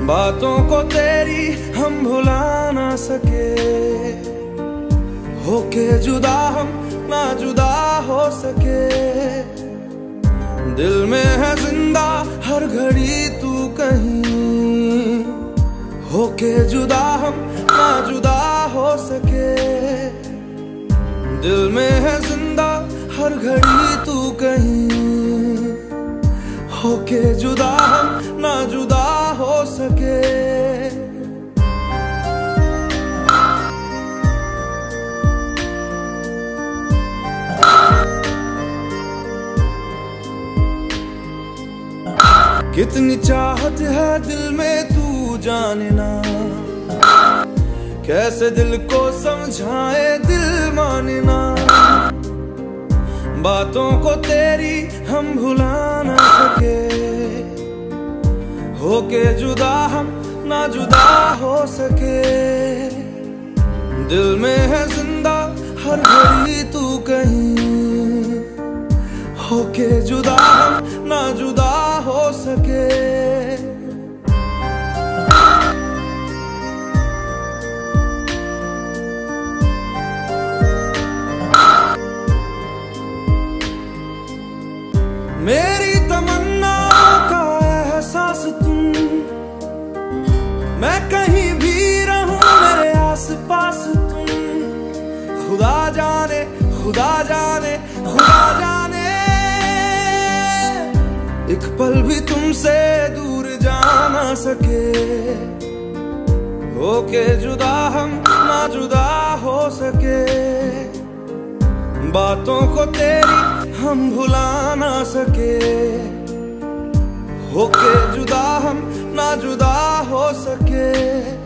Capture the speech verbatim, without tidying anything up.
बातों को तेरी हम भुला ना सके, होके जुदा हम ना जुदा हो सके। दिल में है जिंदा हर घड़ी तू कहीं, होके जुदा हम ना जुदा हो सके। दिल में है जिंदा हर घड़ी तू कहीं, होके जुदा हम ना जुदा हो सके। कितनी चाहत है दिल में तू जाने ना, कैसे दिल को समझाए दिल माने ना। बातों को तेरी हम भुला ना सके, होके जुदा हम ना जुदा हो सके। दिल में है जिंदा हर घड़ी तू कहीं, होके जुदा हम ना जुदा हो सके। मेरी तमन्ना का एहसास तुम, मैं कहीं भी रहूं मेरे आस पास तुम। खुदा जाने खुदा जाने खुदा जाने, एक पल भी तुमसे दूर जा ना सके। होके जुदा हम ना जुदा हो सके, बातों को तेरी हम भुला ना सके। होके जुदा हम ना जुदा हो सके।